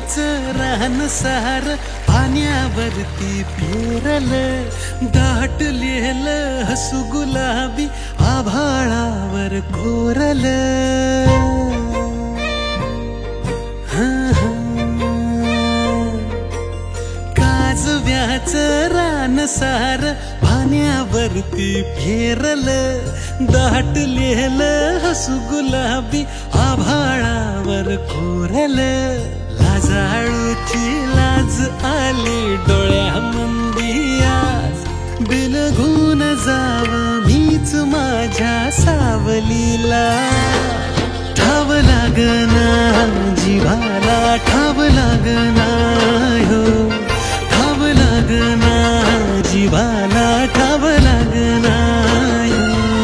व्याचं रान सार पाण्यावरती पेरल, दाटलेलं हसू गुलाबी आभाळावर कोरल। काजव्याचं रान सार पाण्यावरती पेरल, दाटलेलं हसू गुलाबी आभाळावर कोरल। लाजाळूची लाज आली डोळ्यामंदी आज, बिलगून जाव मीच माझ्या सावलीला। ठाव लागना जीवाला, ठाव लागना हो, ठाव लागना जीवाला, ठाव लागना हो।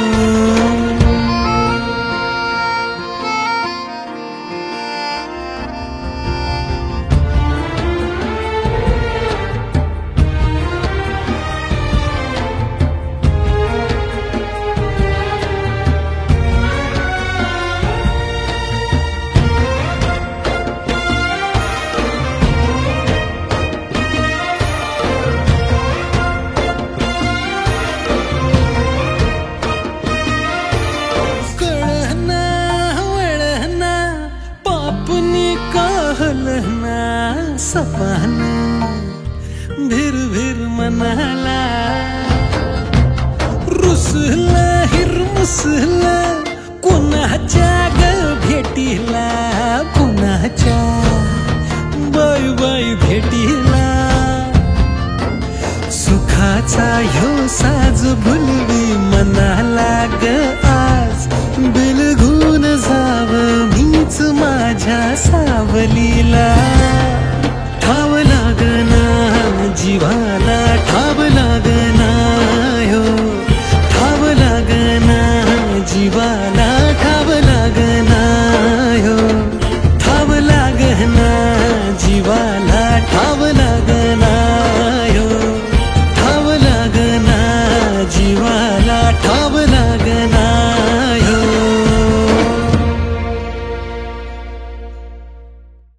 सपन भिर भिर मनाला, रुसला हिरमुसला कुणाच्या ग भेटीला, कुणाच्या बाय बाय भेटीला। सुखाचा ह्यो साज भुलवी मनाला ग आज, बिलगून जाव मीच माझ्या सावलीला। ठाव लागना जीवा